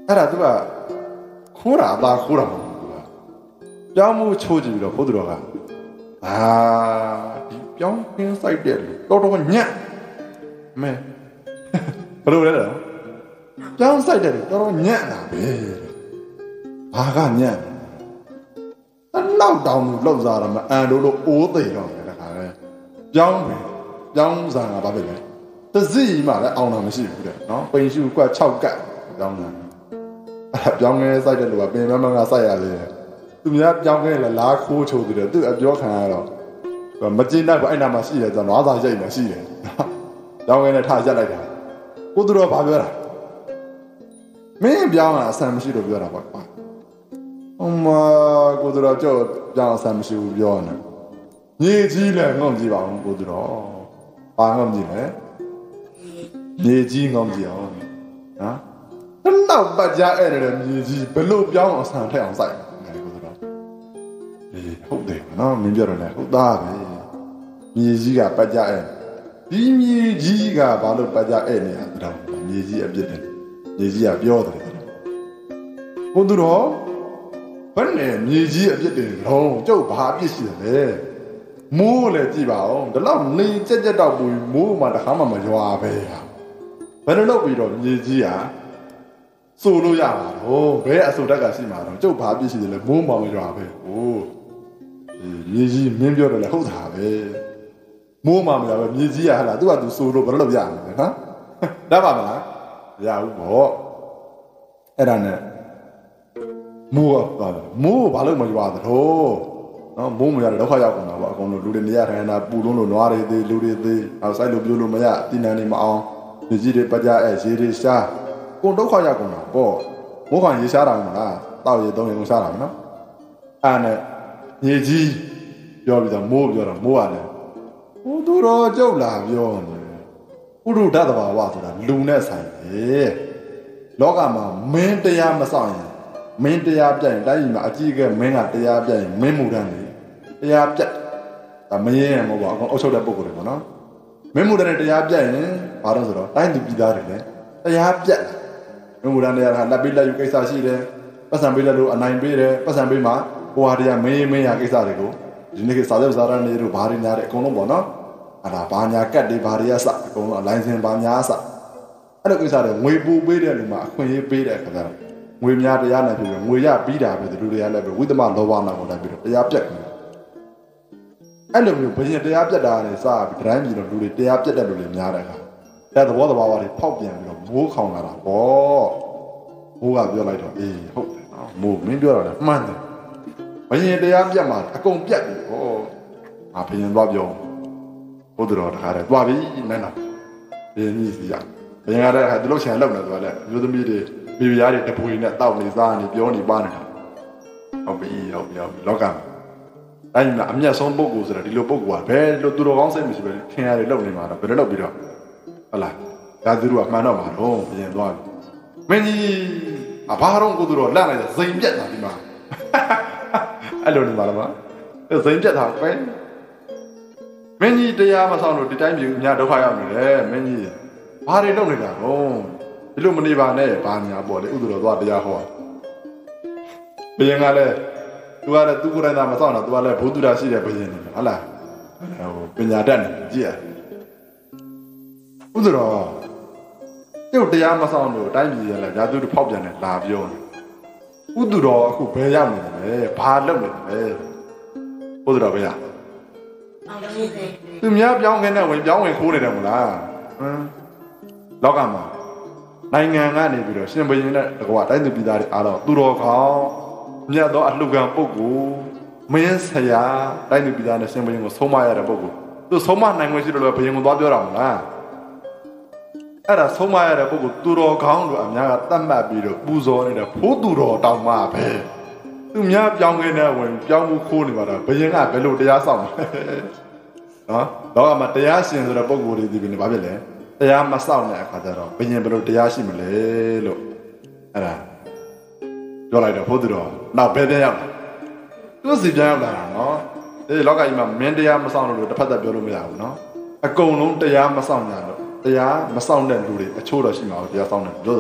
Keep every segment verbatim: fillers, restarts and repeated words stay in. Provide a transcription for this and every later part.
အဲ့ဒါသူကခိုးတာအသာခိုးတာမဟုတ်ဘူးပြောင်းမှုချိုးကြည့်ပြီးတော့ဘုသူတော်ကအာဒီပြောင်းခင်းဆိုင်တဲ့တော်တော်ညံ့မဲဘယ်လိုလဲလဲပြောင်းဆိုင်တဲ့တော်တော်ညံ့တာပဲဘာကညံ့တနောက်တောင်လို့လောက်စားတာမအန်တို့လို့အိုးသိတော့တယ်တခါလဲပြောင်းပဲပြောင်းစားတာဘာပဲလဲတစီမှလည်းအောင်တာမရှိဘူးတဲ့နော်ပိန်ရှူကွက်၆ကတ်ပြောင်းတာအဲ့ပြောင်းငယ်စိုက်တဲ့လူကပင်မမကစိုက်ရလေသူများပြောင်းငယ်လည်းလားခိုးချိုးသေးတယ်သူအပြောခံရတော့မကျင်းတတ်ဘူးအဲ့နာမှာရှိတယ်ဆိုတော့နွားစာရိတ်နေရှိတယ်ပြောင်းငယ်နဲ့ထားရက်လိုက်တာကိုသူတော်ဘာပြောတာမင်းပြောင်းတာအဆန်မရှိလို့ပြောတာပါကွာဟိုမှာကိုသူတော်ကြောက်ပြောင်းအဆန်မရှိဘူးပြောနေညီကြီးလည်းငုံကြည့်ပါဦးကိုသူတော်ဘာငုံကြည့်လဲညီကြီးငုံကြည့်အောင်နော်နောက်ပတ်ကြအဲ့တဲ့မြေကြီးဘလို့ပြောင်းအောင်ဆန်ထက်အောင်စိုက်တယ်ကိုဆိုတော့အေးဟုတ်တယ်နော်မင်းပြောတယ်လေဟုတ်သားပဲမြေကြီးကပတ်ကြအဲ့ဒီမြေကြီးကဘာလို့ပတ်ကြအဲ့နေရတော့မြေကြီးအပြစ်တယ်မြေကြီးကပြောတယ်ကိုသူတော့ဘယ်နဲ့မြေကြီးအပြစ်တယ်လုံးကျုပ်ဘာအပြစ်ရှိတယ်လဲမိုးလည်းကြည့်ပါဦးဒီလောက်နေကြက်ကြက်တော့ပူမိုးမှတခါမှမရွာပဲဘယ်လိုလုပ်ပြီးတော့မြေကြီးကဆိုလို့ရမှာတော့ဘယ်အဆိုတက်ကရှိမှာတော့ကျုပ်ဘာပြစ်ရှိတယ်လဲမိုးမောင်ရွာပဲဟိုးမြေကြီးမင်းပြောတယ်လေဟုတ်တာပဲမိုးမောင်ရွာပဲမြေကြီးကဟာလားသူကသူဆိုလို့ဘယ်လိုလုပ်ရမလဲနော်တတ်ပါမလားမရဘူးပေါ့အဲ့ဒါနဲ့မိုးကမိုးဘာလို့မရွာတော့နော်မိုးမရွာတော့ဒုက္ခရောက်ကုန်တာပေါ့အကုန်လုံးလူတွေနေရထိုင်တာပူလုံးလို့နွားတွေသေးလူတွေသေးအောက်ဆိုင်လို့ပြိုးလို့မရအတိနန်နေမအောင်မြေကြီးတွေပကြအဲရေတွေရှားကိုဒုက္ခရောက်ကုန်တာပေါ့မိုးခေါင်ရေရှားတာမလားတောက်ရေသုံးရေကိုရှားတာမနော်အဲ့နဲ့မြေကြီးပြောပြီးတော့မိုးပြောတော့မိုးကလည်းဟိုသူတော်ကျုပ်လာပြောနေဥဒုဒ္ဒတဘာဝဆိုတာလူနဲ့ဆိုင်တယ်လောကမှာမင်းတရားမဆောင်ရင်မင်းတရားပြတ်ရင်တိုင်းပြည်မှာအကြီးအကဲမင်းကတရားပြတ်ရင်မင်းမူတန်းတယ်တရားပြတ်ဒါမင်းရဲ့မဟုတ်ပါဘူးအုပ်ချုပ်တဲ့ပုဂ္ဂိုလ်တွေပေါ့နော်မင်းမူတန်းနဲ့တရားပြတ်ရင်ဘာလို့ဆိုတော့တိုင်းသူပြည်သားတွေလည်းတရားပြတ်မင်းမူတန်းတရားကလက်ပေးလက်ယူကိစ္စရှိတယ်ပတ်စံပေးလက်လို့အနိုင်ပေးတယ်ပတ်စံပေးမှာဟိုဟာတရားမင်းမင်းရကိစ္စတွေကိုဒီနေ့ကစာချုပ်စာတမ်းတွေတို့ဘာတွေညာတဲ့အကုန်လုံးပေါ့နော်အဲ့ဒါဘာညာကတ်တွေဘာတွေရစအကုန်လုံးလိုင်စင်ဘာညာစအဲ့လိုကိစ္စတွေငွေပူပေးတဲ့လူမှာအခွင့်အရေးပေးတဲ့အခါကျတော့ငွေများတရားနဲ့ပြီးတော့ငွေရပြီးတာပဲလူတွေကလည်းပဲဝိသမလောဘနာကိုလည်းပြီးတော့တရားပြတ်တယ်အဲ့လိုမျိုးဘယင်တရားပြတ်တာနဲ့စပြီးတိုင်းပြည်တော့လူတွေတရားပြတ်တဲ့လူတွေများတဲ့အခါတဲ့သဘောတဘာဝတွေဖောက်ပြန်ပြီးတော့မိုးခေါင်လာတာပေါ့မိုးကပြောလိုက်တော့အေးဟုတ်တယ်နော်မိုးမင်းပြောတာလည်းမှန်တယ်ဘယင်တရားပြတ်မှာအကုန်ပြတ်ပြီဟောငါဘယင်သွားပြောဘုဒ္ဓတော်တခါတည်းသွားပြီနဲ့နော်ဘယင်ကြီးစီရဘယင်ကလည်းဒီလိုချင်လောက်နေဆိုတော့မျိုးသမီးတွေမိဖုရားတွေတပွေနဲ့တောက်နေစားနေပြောနေပါနေတာဟုတ်ပြီဟုတ်ပြီလောကမှာတိုင်းမှာအမျက်ဆုံးပုဂ္ဂိုလ်ဆိုတာဒီလိုပုဂ္ဂိုလ်ကဘယ်လိုသူတော်ကောင်းစိတ်မရှိပဲခင်ရတယ်လောက်နေမှာတော့ဘယ်လိုလုပ်ပြီးတော့ဟုတ်လားဒါသူတို့ကမှန်တော့မှာတော့ပြင်သွားပြီမင်းကြီးအဘာတော့ကိုသူတော်လန့်လိုက်တဲ့ဇိမ်ပြက်တာဒီမှာအဲ့လိုနေပါလားမဇိမ်ပြက်တာပဲမင်းကြီးတရားမဆောင်လို့ဒီတိုင်းပြည်အများဒုက္ခရောက်နေတယ်မင်းကြီးဘာတွေလုပ်နေတာတော့ဒီလိုမနေပါနဲ့ဘာညာပေါ့လေဥဒ္ဓတော်သွားတရားဟောဘယင်ကလည်းသူကလည်းသူကိုယ်တိုင်သာမဆောင်တော့သူကလည်းဘုဒ္ဓရာရှိတဲ့ဘယင်နေဟုတ်လားဟိုပညာတတ်နေကြည့်ရဥဒ္ဓတော်သူ့တရားမဆောင်လို့တိုင်းပြည်ရလဲဓာတုဖောက်ပြန်တယ်လာပြောတယ်ဥဒ္ဓတော်အခုဘယ်ရောက်နေလဲဘာလုပ်နေလဲဥဒ္ဓတော်ဘယ်ရောက်သူများပြောင်းခင်းနဲ့ဝင်ပြောင်းဝင်ခိုးနေတယ်မလားဟမ်လောကမှာနိုင်ငံကနေပြီးတော့ရှင်ဘုရင်နဲ့တကွာတိုင်းသူပြည်သားတွေအားတော့သူတော်ကောင်းမြတ်သောအလှူခံပုဂ္ဂိုလ်မင်းဆရာတိုင်းသူပြည်သားနဲ့ရှင်ဘုရင်ကိုဆုံးမရတဲ့ပုဂ္ဂိုလ်သူဆုံးမနိုင်ခွင့်ရှိလို့လည်းဘုရင်ကသွားပြောတာမလားအဲ့ဒါဆုံးမရတဲ့ပုဂ္ဂိုလ်သူတော်ကောင်းလို့အများကတတ်မှတ်ပြီးတော့ပူဇော်နေတဲ့ဘိုးသူတော်တောင်မှပဲသူများပြောင်းခင်းနဲ့ဝင်ပြောင်းမှုခိုးနေပါတော့ဘုရင်ကဘယ်လိုတရားဆောင်လဲနော်တော့အမတရားရှင်ဆိုတဲ့ပုဂ္ဂိုလ်တွေဒီပြင်ဘာဖြစ်လဲတရားမစောင့်တဲ့အခါကျတော့ဘယင်ဘယ်လိုတရားရှိမလဲလို့အဲ့ဒါပြောလိုက်တော့ဘုဒ္ဓတော်နောက်ဘယ်ပြန်ရောက်လဲသူစီပြန်ရောက်လာတာနော်ဒီလောကကြီးမှာမင်းတရားမစောင့်လို့တစ်ဖက်သက်ပြောလို့မရဘူးနော်အကုန်လုံးတရားမစောင့်ကြလို့တရားမစောင့်တဲ့လူတွေအချို့တော့ရှိမှာပေါ့တရားစောင့်တယ်ပြောတော့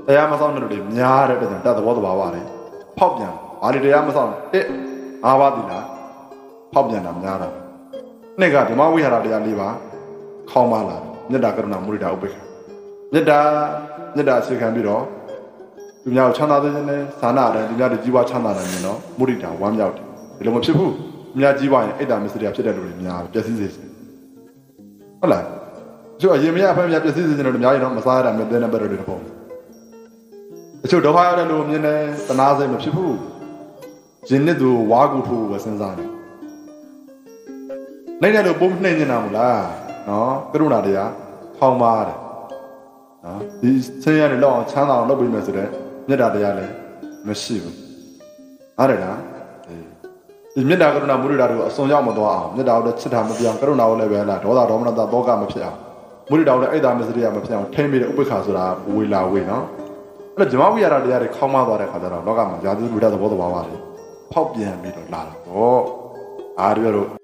တရားမဆောင်တဲ့လူတွေများတဲ့တဲ့တတ်သဘောတဘာဝတွေဖောက်ပြန်ဘာတွေတရားမဆောင်တစ်ငါးပါးသီလဖောက်ပြန်တာများတာနှစ်ကဓမ္မဝိဟာရတရားလေးပါခေါင်းပါလာမေတ္တာကရုဏာမုဒိတာဥပေက္ခမေတ္တာမေတ္တာအခြေခံပြီးတော့သူများကိုချမ်းသာစေခြင်းနဲ့ဇာနာတယ်သူများတွေကြီးပွားချမ်းသာတယ်မြင်တော့မုဒိတာဝမ်းမြောက်တယ်ဒီလိုမဖြစ်ဘူးသူများကြီးပွားရင်အိတ်တာမစ္စရိယဖြစ်တဲ့လူတွေများပျက်စီးစေဟုတ်လားကျို့အရင်မရအဖက်မြပျက်စီးစေခြင်းတို့အများကြီးတော့မစားရတာမြတဲ့နဲ့ပဲတွေတော့ပေါ့အချို့ဒုက္ခရတဲ့လူမြင်တယ်တနာစိတ်မဖြစ်ဘူးရင်နှစ်သူဝါကူထိုးပဲစဉ်းစားတယ်နိုင်တဲ့လူပုံနှိမ့်နေတာမလားနော်ကရုဏာတရားဖောင်းပါတယ်နော်ဒီဆင်းရဲတွေလောက်အောင်ချမ်းသာအောင်လုပ်ပေးမယ်ဆိုတဲ့မေတ္တာတရားလည်းမရှိဘူးဟုတ်တယ်လားဒီမေတ္တာကရုဏာမုဒိတာတွေကိုအစွန်ရောက်မသွားအောင်မေတ္တာကိုလည်းချစ်တာမပြောင်းကရုဏာကိုလည်းပဲလားဒေါသဒေါမနတာတောကမဖြစ်အောင်မုဒိတာကိုလည်းအိတ်တာမစ္စရိယမဖြစ်အောင်ထိမ့်ပြီးတဲ့ဥပ္ပခါဆိုတာဝေလာဝေနော်အဲ့တော့ဇမဝိဟာရတရားတွေခေါင်းမသွားတဲ့ခါကျတော့လောကမှာဇာတိဝိဒသဘောသဘာဝတွေဖောက်ပြန်ပြီးတော့လာတာပေါ့အားရတော့